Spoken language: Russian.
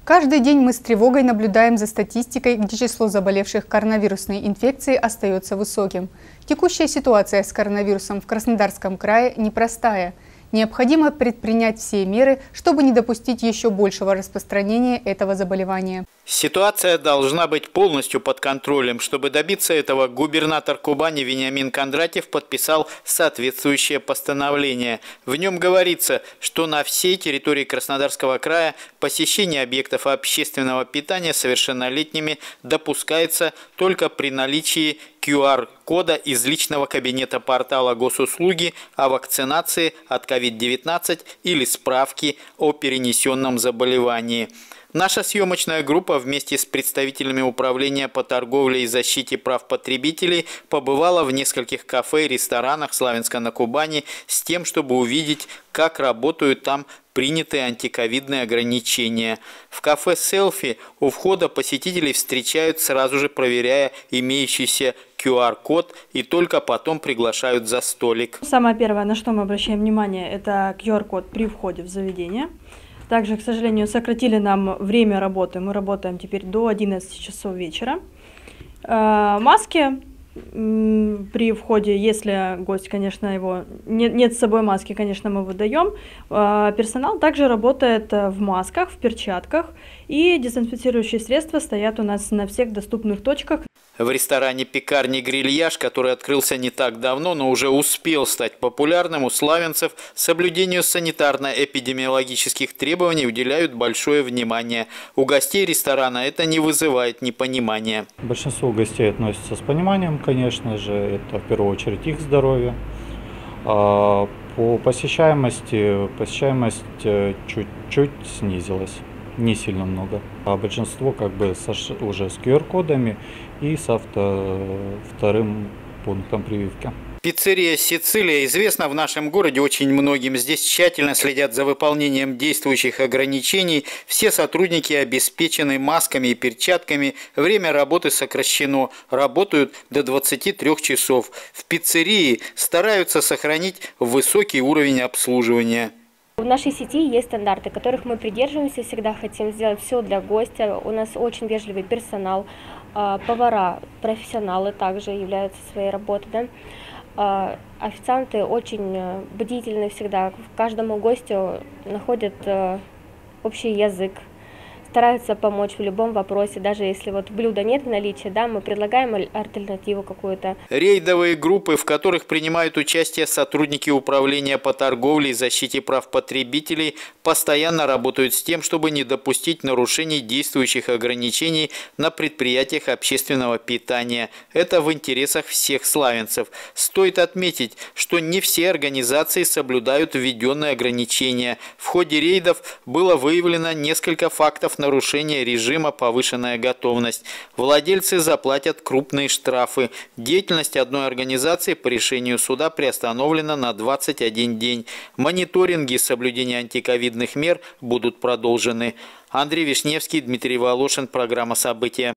Каждый день мы с тревогой наблюдаем за статистикой, где число заболевших коронавирусной инфекцией остается высоким. Текущая ситуация с коронавирусом в Краснодарском крае непростая. Необходимо предпринять все меры, чтобы не допустить еще большего распространения этого заболевания. Ситуация должна быть полностью под контролем. Чтобы добиться этого, губернатор Кубани Вениамин Кондратьев подписал соответствующее постановление. В нем говорится, что на всей территории Краснодарского края посещение объектов общественного питания совершеннолетними допускается только при наличии QR-кода из личного кабинета портала госуслуги о вакцинации от COVID-19 или справки о перенесенном заболевании. Наша съемочная группа вместе с представителями Управления по торговле и защите прав потребителей побывала в нескольких кафе и ресторанах Славянска-на-Кубани с тем, чтобы увидеть, как работают там принятые антиковидные ограничения. В кафе «Селфи» у входа посетителей встречают, сразу же проверяя имеющийся QR-код, и только потом приглашают за столик. Самое первое, на что мы обращаем внимание, это QR-код при входе в заведение. Также, к сожалению, сократили нам время работы. Мы работаем теперь до 11 часов вечера. Маски при входе, если гость, конечно, его нет с собой маски, конечно, мы выдаем. Персонал также работает в масках, в перчатках. И дезинфицирующие средства стоят у нас на всех доступных точках. В ресторане «Пекарни Грильяж», который открылся не так давно, но уже успел стать популярным, у славянцев соблюдению санитарно-эпидемиологических требований уделяют большое внимание. У гостей ресторана это не вызывает непонимания. Большинство гостей относятся с пониманием, конечно же, это в первую очередь их здоровье. По посещаемость чуть-чуть снизилась. Не сильно много. А большинство уже с QR-кодами и со вторым пунктом прививки. Пиццерия «Сицилия» известна в нашем городе очень многим. Здесь тщательно следят за выполнением действующих ограничений. Все сотрудники обеспечены масками и перчатками. Время работы сокращено. Работают до 23 часов. В пиццерии стараются сохранить высокий уровень обслуживания. В нашей сети есть стандарты, которых мы придерживаемся, всегда хотим сделать все для гостя. У нас очень вежливый персонал, повара, профессионалы также являются своей работой. Да? Официанты очень бдительны всегда, к каждому гостю находят общий язык, стараются помочь в любом вопросе, даже если вот блюда нет в наличии, да, мы предлагаем альтернативу какую-то. Рейдовые группы, в которых принимают участие сотрудники Управления по торговле и защите прав потребителей, постоянно работают с тем, чтобы не допустить нарушений действующих ограничений на предприятиях общественного питания. Это в интересах всех славянцев. Стоит отметить, что не все организации соблюдают введенные ограничения. В ходе рейдов было выявлено несколько фактов нарушения режима «Повышенная готовность». Владельцы заплатят крупные штрафы. Деятельность одной организации по решению суда приостановлена на 21 день. Мониторинги соблюдения антиковидных мер будут продолжены. Андрей Вишневский, Дмитрий Волошин, программа «События».